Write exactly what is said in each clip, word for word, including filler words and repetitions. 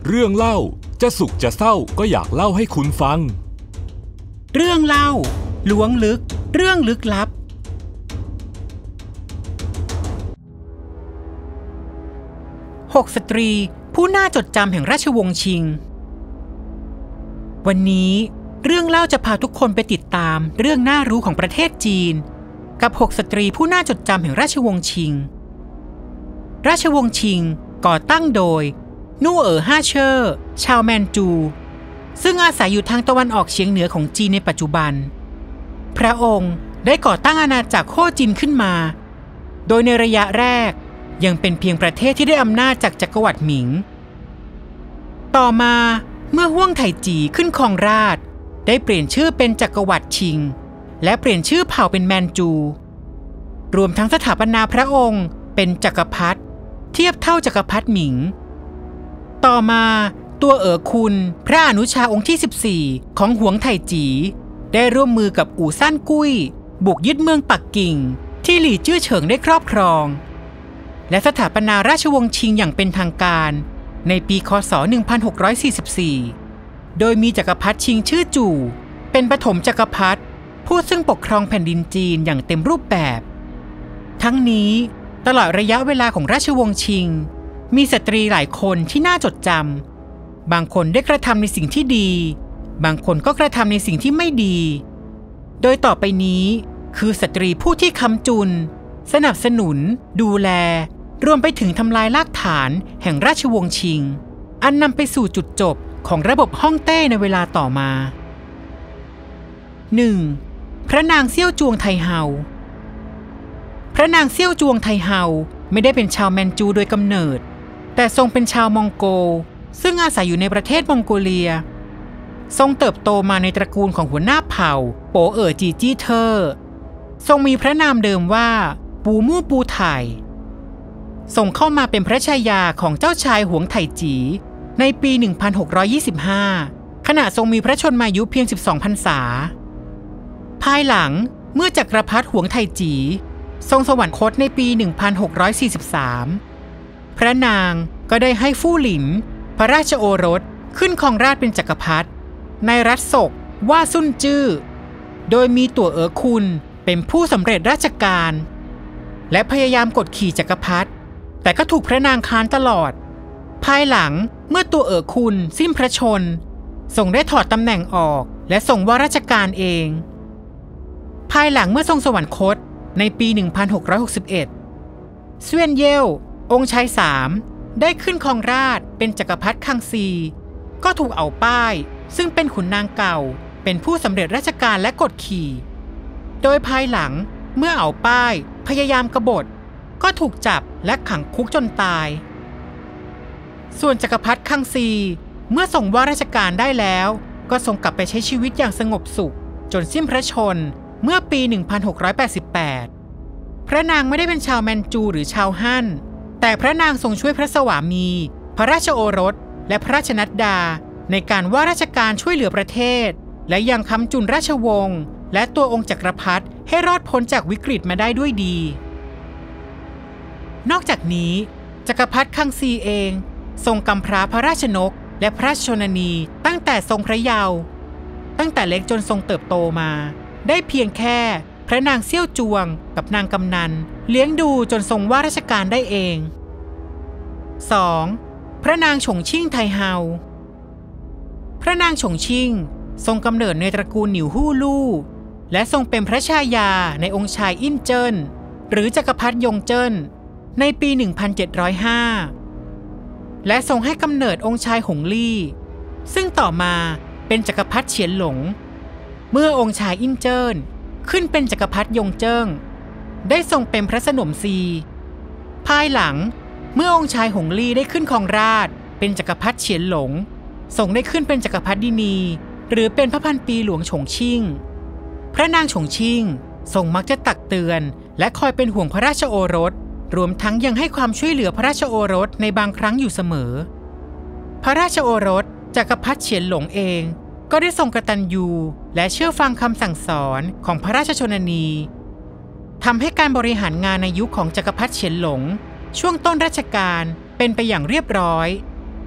เรื่องเล่าจะสุขจะเศร้าก็อยากเล่าให้คุณฟังเรื่องเล่าล้วงลึกเรื่องลึกลับหกสตรีผู้น่าจดจำแห่งราชวงศ์ชิงวันนี้เรื่องเล่าจะพาทุกคนไปติดตามเรื่องน่ารู้ของประเทศจีนกับหกสตรีผู้น่าจดจำแห่งราชวงศ์ชิงราชวงศ์ชิงก่อตั้งโดยนู่เอ๋อฮ่าเชอร์ชาวแมนจูซึ่งอาศัยอยู่ทางตะวันออกเฉียงเหนือของจีนในปัจจุบันพระองค์ได้ก่อตั้งอาณาจักรโค่จินขึ้นมาโดยในระยะแรกยังเป็นเพียงประเทศที่ได้อำนาจจากจักรวรรดิหมิงต่อมาเมื่อฮ่วงไถจีขึ้นครองราชย์ได้เปลี่ยนชื่อเป็นจักรวรรดิชิงและเปลี่ยนชื่อเผ่าเป็นแมนจูรวมทั้งสถาปนาพระองค์เป็นจักรพรรดิเทียบเท่าจักรพรรดิหมิงต่อมาตัวเอ๋อคุนพระอนุชาองค์ที่สิบสี่ของหวงไถจีได้ร่วมมือกับอู่ซั่นกุ้ยบุกยึดเมืองปักกิ่งที่หลี่จื้อเฉิงได้ครอบครองและสถาปนาราชวงศ์ชิงอย่างเป็นทางการในปีค.ศ. หนึ่งพันหกร้อยสี่สิบสี่โดยมีจักรพรรดิชิงชื่อจู่เป็นปฐมจักรพรรดิผู้ซึ่งปกครองแผ่นดินจีนอย่างเต็มรูปแบบทั้งนี้ตลอดระยะเวลาของราชวงศ์ชิงมีสตรีหลายคนที่น่าจดจำบางคนได้กระทำในสิ่งที่ดีบางคนก็กระทำในสิ่งที่ไม่ดีโดยต่อไปนี้คือสตรีผู้ที่ค้ำจุนสนับสนุนดูแลรวมไปถึงทำลายรากฐานแห่งราชวงศ์ชิงอันนำไปสู่จุดจบของระบบฮ่องเต้ในเวลาต่อมา หนึ่ง. พระนางเซี่ยวจวงไทเฮาพระนางเซี่ยวจวงไทเฮาไม่ได้เป็นชาวแมนจูโดยกำเนิดแต่ทรงเป็นชาวมองโกลซึ่งอาศัยอยู่ในประเทศมองโกเลียทรงเติบโตมาในตระกูลของหัวหน้าเผ่าโปเอ๋อจีจี้เทอร์ทรงมีพระนามเดิมว่าปูมู่ปูไถทรงเข้ามาเป็นพระชายาของเจ้าชายหวงไถจีในปี หนึ่งพันหกร้อยยี่สิบห้า ขณะทรงมีพระชนมายุเพียงสิบสองพรรษาภายหลังเมื่อจักรพรรดิหวงไถจีทรงสวรรคตในปี หนึ่งพันหกร้อยสี่สิบสาม พระนางก็ได้ให้ฟู่หลินพระราชโอรสขึ้นครองราชย์เป็นจักรพรรดิในรัฐศกว่าซุ่นจื้อโดยมีตั๋วเอ๋อคุนเป็นผู้สำเร็จราชการและพยายามกดขี่จักรพรรดิแต่ก็ถูกพระนางค้านตลอดภายหลังเมื่อตัวเอ๋อคุนสิ้นพระชนทรงได้ถอดตำแหน่งออกและทรงว่าราชการเองภายหลังเมื่อทรงสวรรคตในปี หนึ่งพันหกร้อยหกสิบเอ็ด เสวียนเย่วองค์ชายสามได้ขึ้นครองราชย์เป็นจักรพรรดิคังซีก็ถูกเอาป้ายซึ่งเป็นขุนนางเก่าเป็นผู้สำเร็จราชการและกดขี่โดยภายหลังเมื่อเอาป้ายพยายามกบฏก็ถูกจับและขังคุกจนตายส่วนจักรพรรดิคังซีเมื่อทรงว่าราชการได้แล้วก็ทรงกลับไปใช้ชีวิตอย่างสงบสุขจนสิ้นพระชนเมื่อปี หนึ่งพันหกร้อยแปดสิบแปด พระนางไม่ได้เป็นชาวแมนจูหรือชาวฮั่นแต่พระนางทรงช่วยพระสวามีพระราชโอรสและพระราชนัดดาในการว่าราชการช่วยเหลือประเทศและยังค้ำจุนราชวงศ์และตัวองค์จักรพรรดิให้รอดพ้นจากวิกฤตมาได้ด้วยดีนอกจากนี้จักรพรรดิคังซีเองทรงกำพร้าพระราชนกและพระราชชนนีตั้งแต่ทรงพระเยาว์ตั้งแต่เล็กจนทรงเติบโตมาได้เพียงแค่พระนางเซี่ยวจวงกับนางกำนันเลี้ยงดูจนทรงว่าราชการได้เอง สอง. พระนางฉงชิ่งไทเฮาพระนางฉงชิ่งทรงกำเนิดในตระกูลหนิวฮู่ลู่และทรงเป็นพระชายาในองค์ชายอิ้นเจิ้นหรือจักรพรรดิยงเจิ้นในปี หนึ่งพันเจ็ดร้อยห้า และทรงให้กำเนิดองค์ชายหงลี่ซึ่งต่อมาเป็นจักรพรรดิเฉียนหลงเมื่อองค์ชายอิ้นเจิ้นขึ้นเป็นจักรพรรดิยงเจิ้งได้ทรงเป็นพระสนมซีภายหลังเมื่อองค์ชายหงลี่ได้ขึ้นครองราชย์เป็นจักรพรรดิเฉียนหลงทรงได้ขึ้นเป็นจักรพรรดินีหรือเป็นพระพันปีหลวงฉงชิ่งพระนางฉงชิ่งทรงมักจะตักเตือนและคอยเป็นห่วงพระราชโอรสรวมทั้งยังให้ความช่วยเหลือพระราชโอรสในบางครั้งอยู่เสมอพระราชโอรสจักรพรรดิเฉียนหลงเองก็ได้ทรงกตัญญูและเชื่อฟังคำสั่งสอนของพระราชชนนีทำให้การบริหารงานในยุคของจักรพรรดิเฉียนหลงช่วงต้นรัชกาลเป็นไปอย่างเรียบร้อย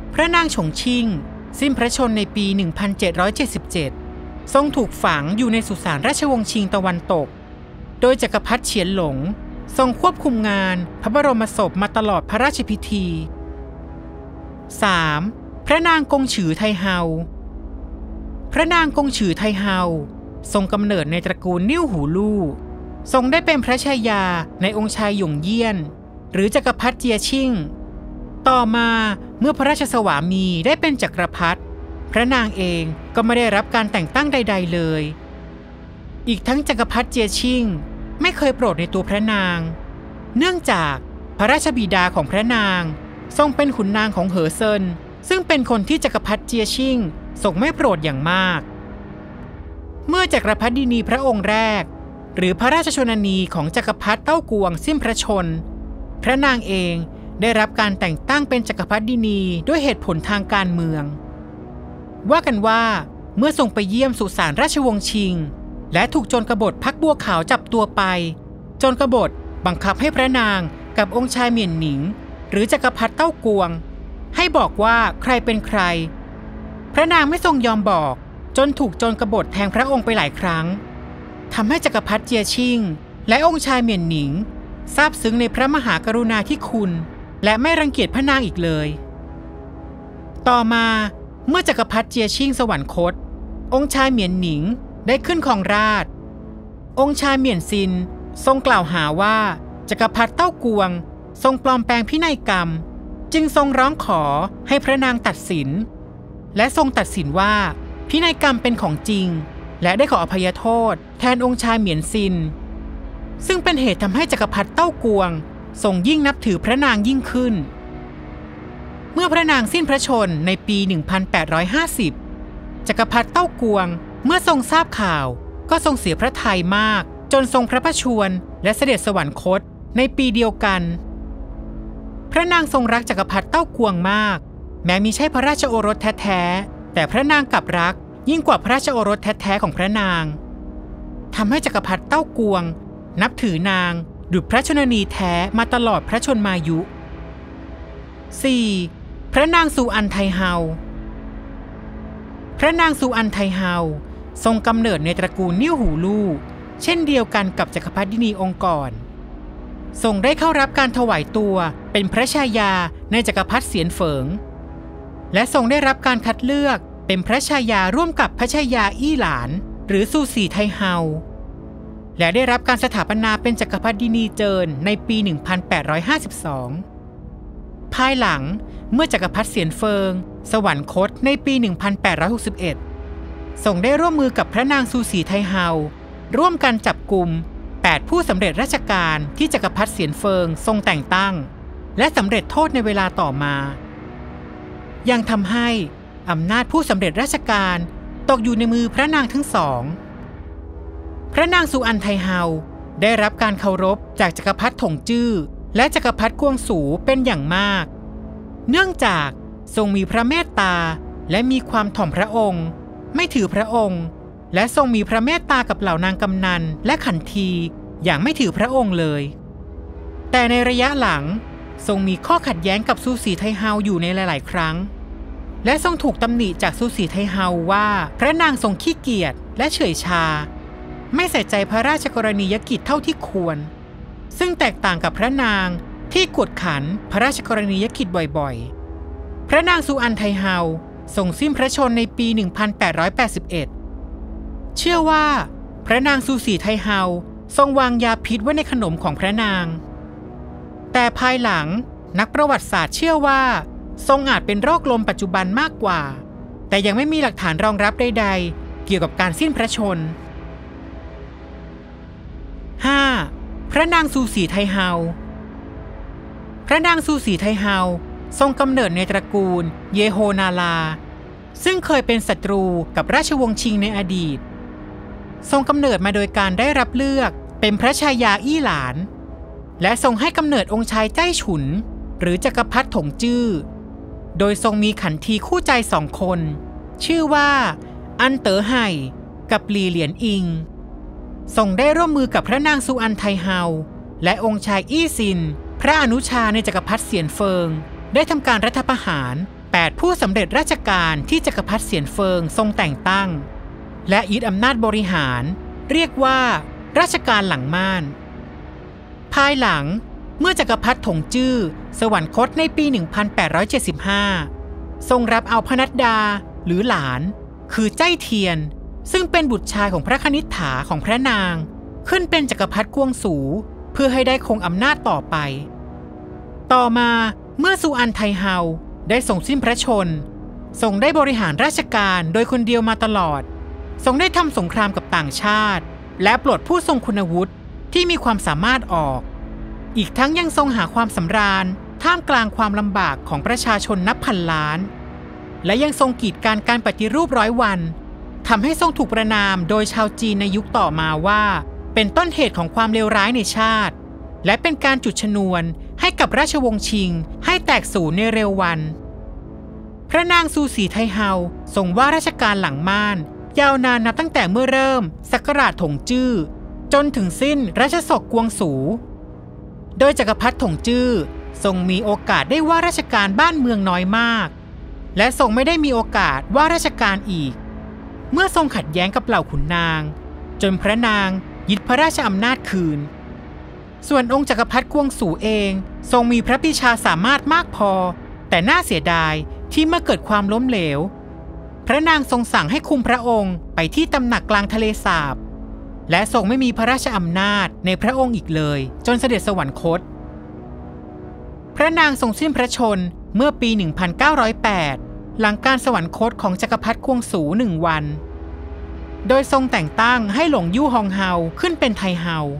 พระนางฉงชิ่งสิ้นพระชนม์ในปี หนึ่งพันเจ็ดร้อยเจ็ดสิบเจ็ด ทรงถูกฝังอยู่ในสุสานราชวงศ์ชิงตะวันตกโดยจักรพรรดิเฉียนหลงทรงควบคุมงานพระบรมศพมาตลอดพระราชพิธี สาม. พระนางกงฉือไทเฮาพระนางกงฉือไทเฮาทรงกำเนิดในตระกูลนิ่วหูลู่ทรงได้เป็นพระชายาในองค์ชายหยงเยี่ยนหรือจักรพรรดิเจียชิ่งต่อมาเมื่อพระราชสวามีได้เป็นจักรพรรดิพระนางเองก็ไม่ได้รับการแต่งตั้งใดๆเลยอีกทั้งจักรพรรดิเจียชิ่งไม่เคยโปรดในตัวพระนางเนื่องจากพระราชบิดาของพระนางทรงเป็นขุนนางของเหอเซินซึ่งเป็นคนที่จักรพรรดิเจียชิ่งทรงไม่โปรดอย่างมากเมื่อจักรพรรดินีพระองค์แรกหรือพระราชชนนีของจักรพรรดิเต้ากวงสิ้นพระชนม์พระนางเองได้รับการแต่งตั้งเป็นจักรพรรดินีด้วยเหตุผลทางการเมืองว่ากันว่าเมื่อทรงไปเยี่ยมสุสานราชวงศ์ชิงและถูกโจรกบฏพักบัวขาวจับตัวไปโจรกบฏบังคับให้พระนางกับองค์ชายเหมียนหนิงหรือจักรพรรดิเต้ากวงให้บอกว่าใครเป็นใครพระนางไม่ทรงยอมบอกจนถูกโจรกบฏแทงพระองค์ไปหลายครั้งทำให้จักรพรรดิเจียชิ่งและองค์ชายเหมียนหนิงซาบซึ้งในพระมหากรุณาธิคุณและไม่รังเกียจพระนางอีกเลยต่อมาเมื่อจักรพรรดิเจียชิ่งสวรรคตองค์ชายเหมียนหนิงได้ขึ้นครองราชย์องค์ชายเหมียนซินทรงกล่าวหาว่าจักรพรรดิเต้ากวงทรงปลอมแปลงพินัยกรรมจึงทรงร้องขอให้พระนางตัดสินและทรงตัดสินว่าพินัยกรรมเป็นของจริงและได้ขออภัยโทษแทนองค์ชายเหมียนซินซึ่งเป็นเหตุทำให้จักรพรรดิเต้ากวงทรงยิ่งนับถือพระนางยิ่งขึ้นเมื่อพระนางสิ้นพระชนม์ในปี หนึ่งพันแปดร้อยห้าสิบ จักรพรรดิเต้ากวงเมื่อทรงทราบข่าวก็ทรงเสียพระทัยมากจนทรงพระประชวรและเสด็จสวรรคตในปีเดียวกันพระนางทรงรักจักรพรรดิเต้ากวงมากแม้มิใช่พระราชโอรสแท้ๆแต่พระนางกลับรักยิ่งกว่าพระราชโอรสแท้ๆของพระนางทำให้จักรพรรดิเต้ากวงนับถือนางดุจพระชนนีแท้มาตลอดพระชนมายุ สี่. พระนางซูอันไทเฮาพระนางซูอันไทเฮาทรงกำเนิดในตระกูลนิ่วหูลู่เช่นเดียวกันกับจักรพรรดินีองค์ก่อนทรงได้เข้ารับการถวายตัวเป็นพระชายาในจักรพรรดิเสียนเฟิงและทรงได้รับการคัดเลือกเป็นพระชายาร่วมกับพระชายาอี้หลานหรือซูสีไทเฮาและได้รับการสถาปนาเป็นจักรพรรดินีเจินในปี หนึ่งพันแปดร้อยห้าสิบสอง ภายหลังเมื่อจักรพรรดิเสียนเฟิงสวรรคตในปี หนึ่งพันแปดร้อยหกสิบเอ็ด ทรงได้ร่วมมือกับพระนางซูสีไทเฮาร่วมกันจับกุมแปดผู้สำเร็จราชการที่จักรพรรดิเสียนเฟิงทรงแต่งตั้งและสำเร็จโทษในเวลาต่อมายังทำให้อำนาจผู้สำเร็จราชการตกอยู่ในมือพระนางทั้งสองพระนางซูอันไทเฮาได้รับการเคารพจากจักรพรรดิถงจื้อและจักรพรรดิกวงสูเป็นอย่างมากเนื่องจากทรงมีพระเมตตาและมีความถ่อมพระองค์ไม่ถือพระองค์และทรงมีพระเมตตากับเหล่านางกำนันและขันทีอย่างไม่ถือพระองค์เลยแต่ในระยะหลังทรงมีข้อขัดแย้งกับซูสีไทเฮาอยู่ในหลายๆครั้งและทรงถูกตำหนิจากซูสีไทเฮาว่าพระนางทรงขี้เกียจและเฉยชาไม่ใส่ใจพระราชกรณียกิจเท่าที่ควรซึ่งแตกต่างกับพระนางที่กวดขันพระราชกรณียกิจบ่อยๆพระนางซูอันไทเฮาทรงสิ้นพระชนม์ในปี หนึ่งพันแปดร้อยแปดสิบเอ็ด เชื่อว่าพระนางซูสีไทเฮาทรงวางยาพิษไว้ในขนมของพระนางแต่ภายหลังนักประวัติศาสตร์เชื่อว่าทรงอาจเป็นโรคลมปัจจุบันมากกว่าแต่ยังไม่มีหลักฐานรองรับใดๆเกี่ยวกับการสิ้นพระชนม์ ห้า. พระนางซูสีไทเฮาพระนางซูสีไทเฮาทรงกำเนิดในตระกูลเยโฮนาลาซึ่งเคยเป็นศัตรูกับราชวงศ์ชิงในอดีตทรงกำเนิดมาโดยการได้รับเลือกเป็นพระชายาอี้หลานและทรงให้กำเนิดองค์ชายใจฉุนหรือจักรพรรดิถงจื้อโดยทรงมีขันทีคู่ใจสองคนชื่อว่าอันเต๋อไห่กับหลี่เหลียนอิงทรงได้ร่วมมือกับพระนางซูอันไทเฮาและองค์ชายอี้ซินพระอนุชาในจักรพรรดิเสียนเฟิงได้ทำการรัฐประหารแปดผู้สำเร็จราชการที่จักรพรรดิเสียนเฟิงทรงแต่งตั้งและยึดอำนาจบริหารเรียกว่าราชการหลังม่านภายหลังเมื่อจักรพรรดิถงจื้อสวรรคตในปี หนึ่งพันแปดร้อยเจ็ดสิบห้า ทรงรับเอาพนัดดาหรือหลานคือใจเทียนซึ่งเป็นบุตรชายของพระคณิษฐาของพระนางขึ้นเป็นจักรพรรดิกวงสูเพื่อให้ได้คงอำนาจต่อไปต่อมาเมื่อซูอันไทเฮาได้ทรงสิ้นพระชนทรงได้บริหารราชการโดยคนเดียวมาตลอดทรงได้ทำสงครามกับต่างชาติและปลดผู้ทรงคุณวุฒิที่มีความสามารถออกอีกทั้งยังทรงหาความสำราญท่ามกลางความลำบากของประชาชนนับพันล้านและยังทรงกีดกันการปฏิรูปร้อยวันทำให้ทรงถูกประณามโดยชาวจีนในยุคต่อมาว่าเป็นต้นเหตุของความเลวร้ายในชาติและเป็นการจุดชนวนให้กับราชวงศ์ชิงให้แตกสูญในเร็ววันพระนางซูสีไทเฮาทรงว่าราชการหลังม่านยาวนานนับตั้งแต่เมื่อเริ่มศักราชถงจื้อจนถึงสิ้นรัชสกกวงสูโดยจักรพรรดิถงจื้อทรงมีโอกาสได้ว่าราชการบ้านเมืองน้อยมากและทรงไม่ได้มีโอกาสว่าราชการอีกเมื่อทรงขัดแย้งกับเหล่าขุนนางจนพระนางยึดพระราชอำนาจคืนส่วนองค์จักรพรรดิกวงสูเองทรงมีพระปรีชาสามารถมากพอแต่น่าเสียดายที่เมื่อเกิดความล้มเหลวพระนางทรงสั่งให้คุมพระองค์ไปที่ตำหนักกลางทะเลสาบและทรงไม่มีพระราชอำนาจในพระองค์อีกเลยจนเสด็จสวรรคตพระนางทรงสิ้นพระชนเมื่อปี หนึ่งพันเก้าร้อยแปด หลังการสวรรคตของจักรพรรดิกวงสูหนึ่งวันโดยทรงแต่งตั้งให้หลงยู่ฮองเฮาขึ้นเป็นไทเฮา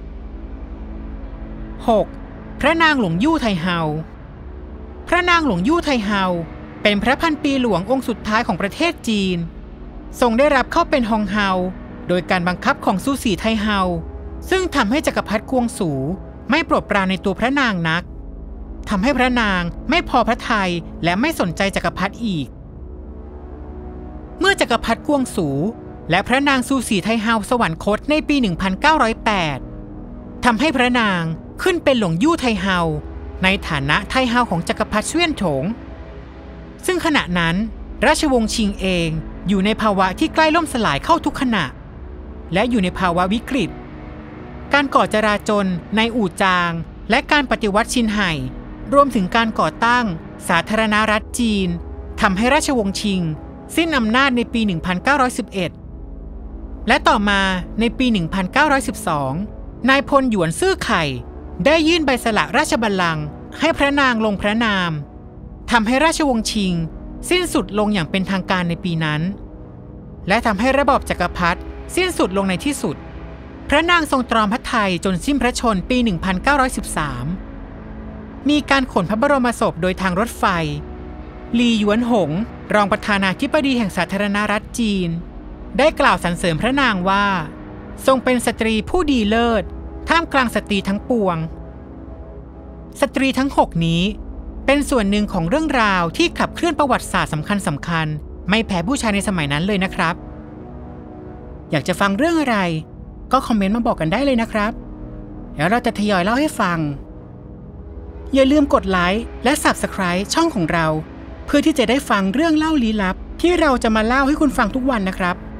หก. พระนางหลงยู่ไทเฮาพระนางหลงยู่ไทเฮาเป็นพระพันปีหลวงองค์สุดท้ายของประเทศจีนทรงได้รับเข้าเป็นฮองเฮาโดยการบังคับของซูสีไทเฮาซึ่งทำให้จักรพรรดิกวงสูไม่โปรดปรานในตัวพระนางนักทำให้พระนางไม่พอพระทัยและไม่สนใจจักรพรรดิอีกเมื่อจักรพรรดิกวงสูและพระนางซูสีไทเฮาสวรรคตในปี หนึ่งพันเก้าร้อยแปด ทำให้พระนางขึ้นเป็นหลงยู่ไทเฮาในฐานะไทเฮาของจักรพรรดิเซี่ยนถงซึ่งขณะนั้นราชวงศ์ชิงเองอยู่ในภาวะที่ใกล้ล่มสลายเข้าทุกขณะและอยู่ในภาวะวิกฤตการก่อจราจนในอู่จางและการปฏิวัติชินไห่รวมถึงการก่อตั้งสาธารณรัฐจีนทำให้ราชวงศ์ชิงสิ้นอำนาจในปี หนึ่งพันเก้าร้อยสิบเอ็ด และต่อมาในปี หนึ่งพันเก้าร้อยสิบสอง นายพลหยวนซื่อไข่ได้ยื่นใบสละราชบัลลังก์ให้พระนางลงพระนามทำให้ราชวงศ์ชิงสิ้นสุดลงอย่างเป็นทางการในปีนั้นและทำให้ระบอบจักรพรรดิสิ้นสุดลงในที่สุดพระนางทรงตรอมพระทัยจนสิ้นพระชนปี หนึ่งพันเก้าร้อยสิบสาม มีการขนพระบรมศพโดยทางรถไฟลีหยวนหงรองประธานาธิบดีแห่งสาธารณรัฐจีนได้กล่าวสรรเสริญพระนางว่าทรงเป็นสตรีผู้ดีเลิศท่ามกลางสตรีทั้งปวงสตรีทั้งหกนี้เป็นส่วนหนึ่งของเรื่องราวที่ขับเคลื่อนประวัติศาสตร์สำคัญสำคัญไม่แพ้ผู้ชายในสมัยนั้นเลยนะครับอยากจะฟังเรื่องอะไรก็คอมเมนต์มาบอกกันได้เลยนะครับเดี๋ยวเราจะทยอยเล่าให้ฟังอย่าลืมกดไลค์และ ซับสไครบ์ ช่องของเราเพื่อที่จะได้ฟังเรื่องเล่าลี้ลับที่เราจะมาเล่าให้คุณฟังทุกวันนะครับ